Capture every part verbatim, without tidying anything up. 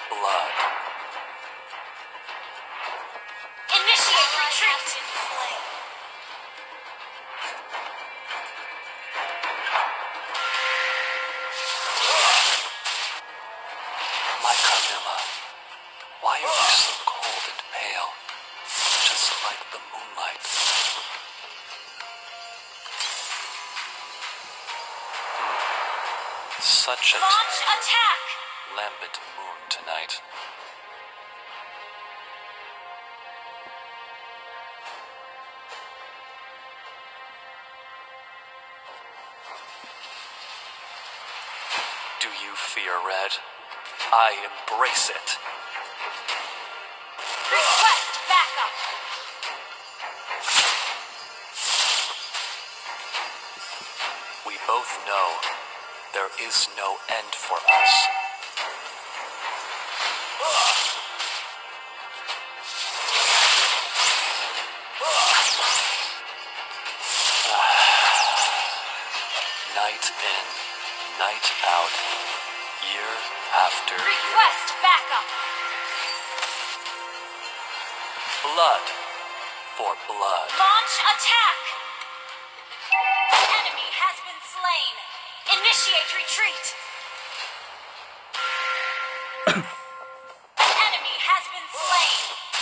blood. Initiate retreat! My Carmilla, why are you so cold and pale, just like the moonlight? Hmm. Such a Launch attack! lambent moon tonight. Do you fear red? I embrace it. Request backup! We both know there is no end for us. Night in, night out, year after year. Request backup! Blood for blood. Launch attack! Enemy has been slain! Initiate retreat! Enemy has been slain!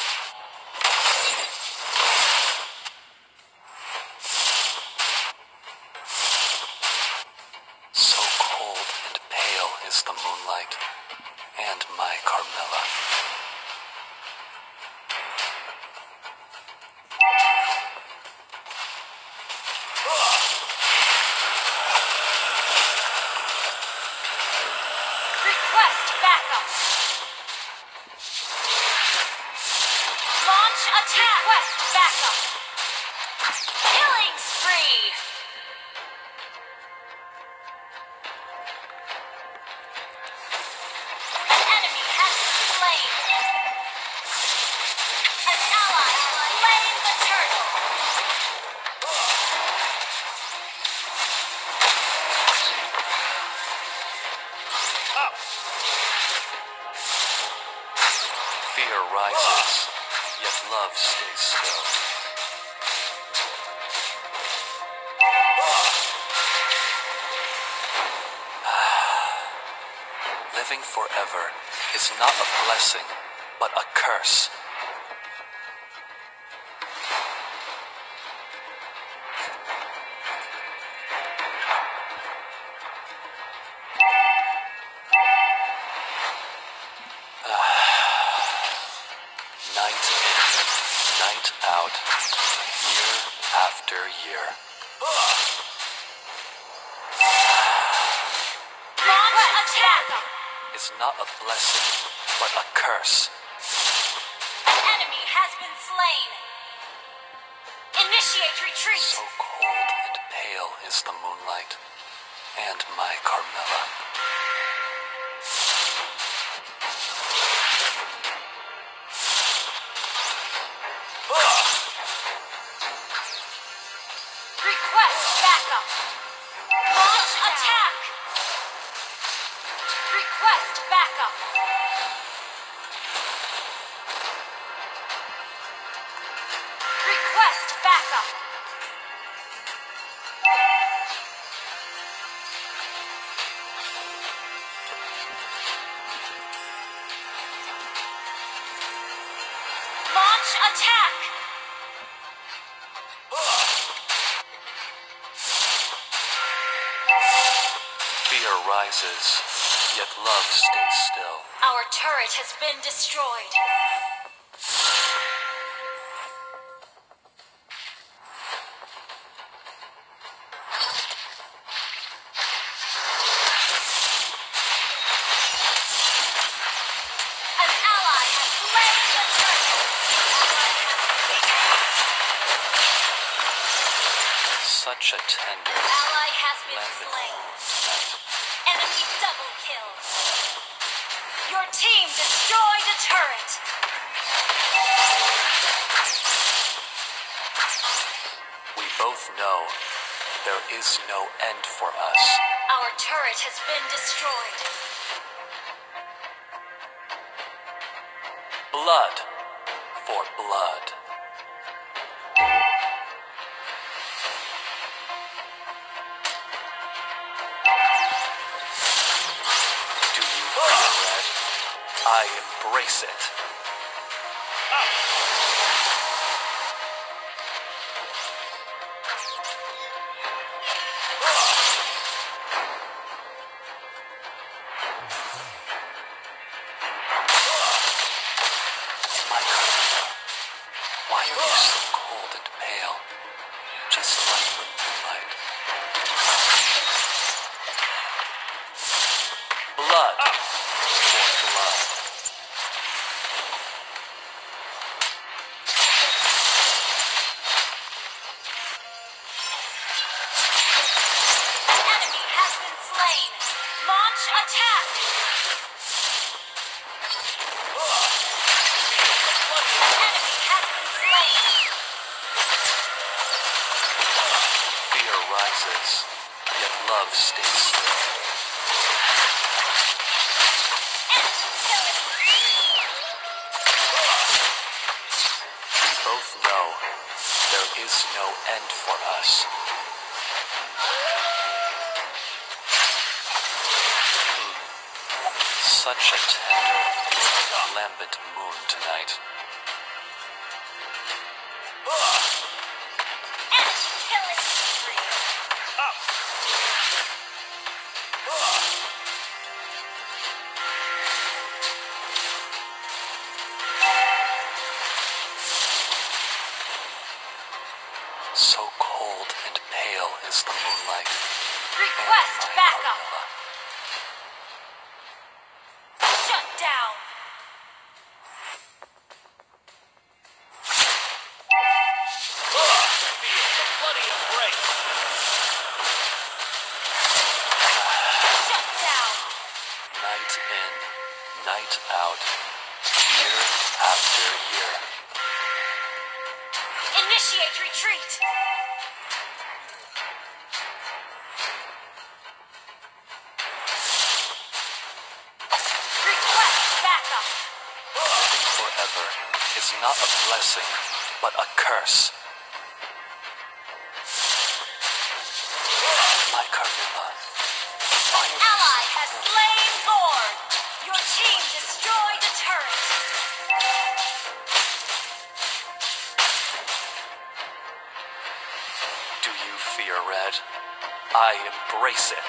So cold and pale is the moonlight, and my Carmilla. Request backup! Launch attack! Request backup! Killing spree! An enemy has been slain! An ally has slain the turtle! Fear rises, yet love stays still. Living forever is not a blessing, but a curse. Night in, night out, year after year. Launch attack! Is not a blessing, but a curse. An enemy has been slain! Initiate retreat! So cold and pale is the moonlight, and my Carmilla. Request backup! Launch attack! Request backup! Request backup! Launch attack! Fear rises, yet love stays still. Our turret has been destroyed. An ally has slain the turtle. Such a tender, Ally has been lambent slain. moon tonight. Enemy double kill. Your team destroyed a turret. We both know there is no end for us. Our turret has been destroyed. Blood for blood. Do you fear red? I embrace it. My Carmilla, why are you so cold and pale? Just like the moonlight. Blood for blood. Enemy has been slain. Launch attack. Enemy has been slain. Fear rises, yet love stays still. We both know there is no end for us. Hmm. Such a tender, lambent moon tonight. Enemy killing spree. So cold and pale is the moonlight. Request My backup. Carmilla. Shut down. Shut down. Night in, night out, year after year. Initiate retreat. Request backup. Living forever is not a blessing, but a curse. My Carmilla, why are you Ally so has cold? slain Lord. Your team destroyed a turret. Do you fear red? I embrace it.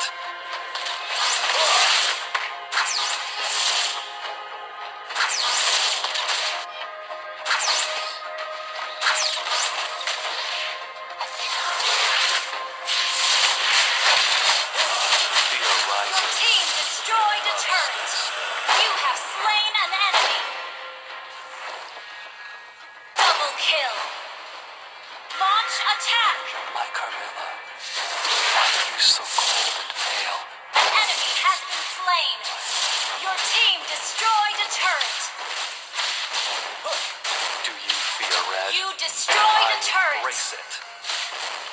Fear Your rises. team destroyed a turret. You have slain an enemy. Double kill. Launch attack. My Carmilla, why are you so cold and pale? An enemy has been slain. Your team destroyed a turret. Do you fear red? You destroyed I a turret. embrace it.